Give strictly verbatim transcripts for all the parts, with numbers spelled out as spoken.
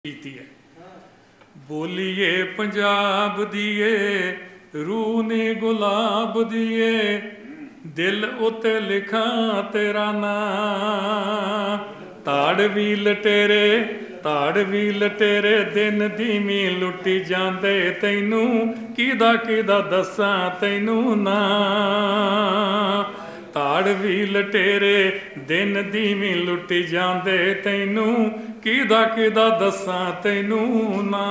ਕੀਤੀ ਹੈ। ਬੋਲੀਏ ਪੰਜਾਬ ਦੀਏ, रूह ने गुलाब दिए, दिल उते लिखा तेरा नाम। ताड़ भी लटेरे ताड़ भी लटेरे, दिन धीमी लुटी जांदे, तैनू किदा किदा दसां तैनू ना। ताड़ भी लटेरे दिन धीमी लुटी जांदे, तैनू किदा किदा दसां तैनू ना।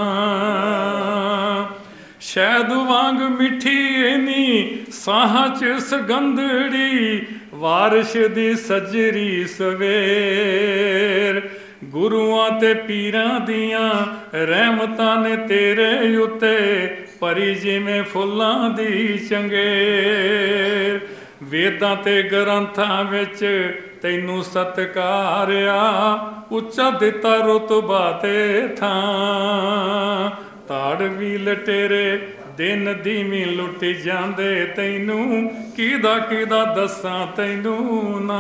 शहद वांग मिठी एनी साहां च सगंधड़ी, वारिश दी सजरी सवेर। गुरुआं ते पीरां दियां रहमतां ने तेरे उत्ते, परी जिवें फुल्लां दी चंगेर। वेदां ते ग्रंथां विच तैनू सत्कारिया, उच्चा दिता रुतबा ते थां। ताड़ भी लटेरे दिन धीमी लुटी जांदे, तैनू किदा किदा दसां तैनू ना।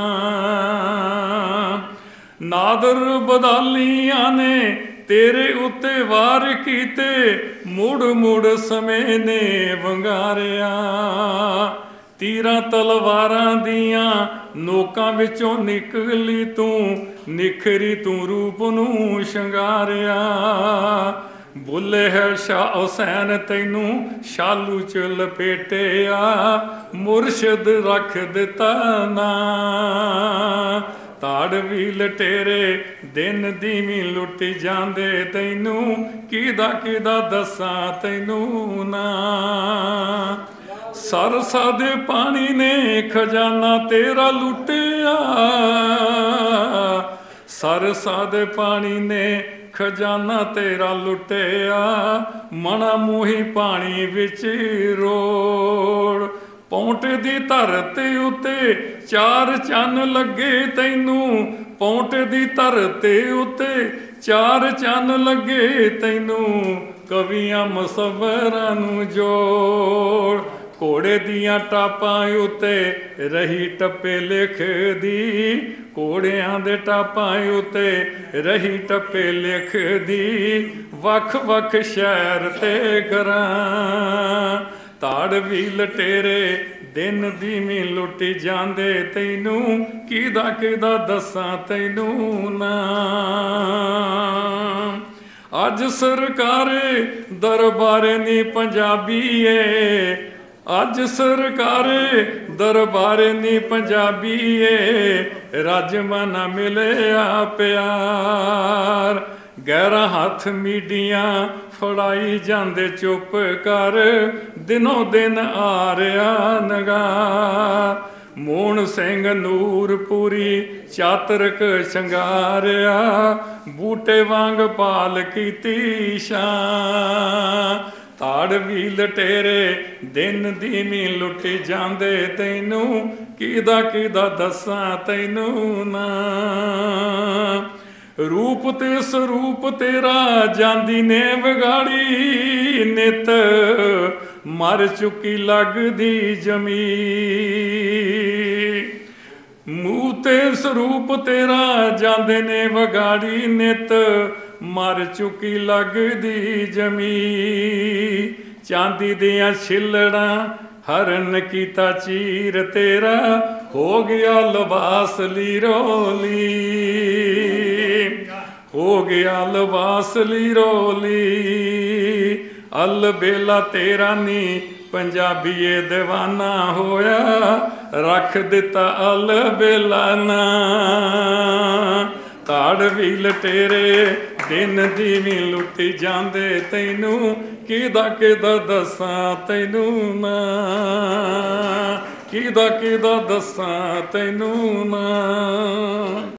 नादर बदालियां ने तेरे उत्ते वार कीते, मुड़ मुड़ समय ने वंगारिया। तीरां तलवारां दियां नोकां विचों निकली तू, निखरी तू रूप नूं शंगारिया। बुले है शाह हुसैन तैनू शालू च लपेटिया, मुर्शद रख दिता ना। ताड़ भी लटेरे दिन धीमी लुटी जांदे, तैनू किदा किदा दसां तैनू ना। सरसा दे पानी ने खजाना तेरा लुटिया, सरसा दे पानी ने खजाना तेरा लुटिया। मना मूही पानी विच रोड़, पौंटे दी धरती उत्ते चार चन्न लगे तैनू। पौंटे दी धरती उत्ते चार चन्न लगे तैनू, कवियां मुसव्वरां नूं जोड़। घोड़े दियां टापां उत्ते रही टप्पे लिखदी, घोड़ियां दे टापां उत्ते रही टप्पे लिखदी। वख वख शहर ते घरां, ताड़ भी लटेरे दिन धीमी लुटी जांदे, तैनू किदा किदा दसां तैनू ना। अज सरकारे दरबारे नी पंजाबीए, अज सरकारे दरबारे नी पंजाबीए। राजमाना मिलिया प्यार, गैरा हथ मीडिया फड़ाई जांदे चुप कर, दिनों दिन आ रहा नगार। मोहन सिंह नूरपुरी चातरक शंगारिया, बूटे वांग पाल कीती शां। ताड़ भी लटेरे दिन धीमी लुटी जांदे, तैनू किदा किदा दसां तैनू ना। रूप ते स्वरूप तेरा जांदी ने विगाड़ी, नित मर चुकी लगदी जमी। मूँह ते स्वरूप तेरा जांदे ने विगाड़ी, नित मर चुकी लगदी जमी। चांदी दियां छिलड़ां हरन कीता चीर तेरा, हो गया लिबास लीरो ली। हो गया लिबास लीरो ली। अल बेला तेरा नी पंजाबीए दीवाना होया, रख दिता अल बेला ना। ताड़ भी लटेरे दिन धीमी लुटी जांदे, तैनू किदा किदा दसां तैनू ना। किदा किदा दसां तैनू ना।